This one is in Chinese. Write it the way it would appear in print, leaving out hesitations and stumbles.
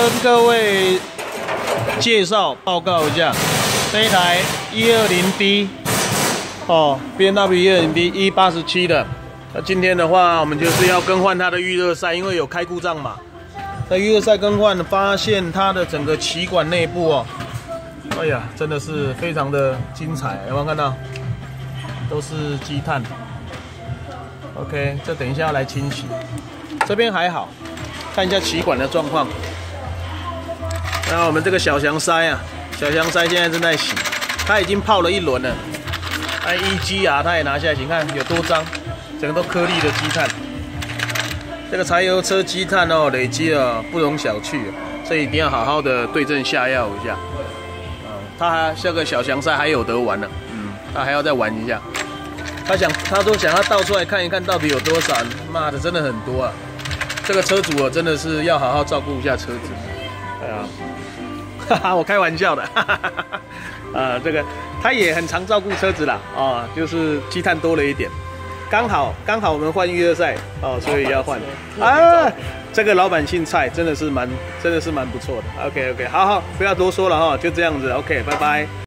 跟各位介绍报告一下，这一台120D 哦 ，BMW 120D 187的。那今天的话，我们就是要更换它的预热塞，因为有开故障嘛。在预热塞更换，发现它的整个气管内部哦，哎呀，真的是非常的精彩，有没有看到？都是积碳。OK， 这等一下要来清洗。这边还好，看一下气管的状况。那我们这个小翔塞啊，小翔塞现在正在洗，它已经泡了一轮了。EG 啊，它也拿下来洗，你看有多脏，整个都颗粒的积碳。这个柴油车积碳哦，累积了不容小觑，所以一定要好好的对症下药一下。它这个小翔塞还有得玩呢，它还要再玩一下。他都想要倒出来看一看到底有多少，妈的，真的很多啊！这个车主真的是要好好照顾一下车子。哎呀，哈哈，我开玩笑的，哈哈哈。这个他也很常照顾车子啦，就是积碳多了一点，刚好我们换预热塞哦，所以要换啊。这个老板姓蔡，真的是蛮不错的。OK， 好，不要多说了哈，就这样子。OK， 拜拜。